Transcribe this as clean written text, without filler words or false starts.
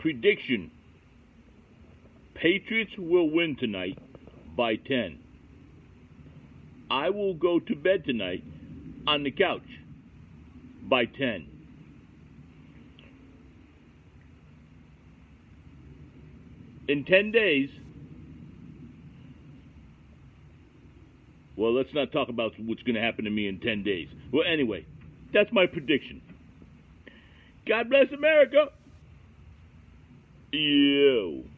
Prediction. Patriots will win tonight by 10. I will go to bed tonight on the couch by 10. In 10 days, well, let's not talk about what's going to happen to me in 10 days. Well, anyway, that's my prediction. God bless America. Yo.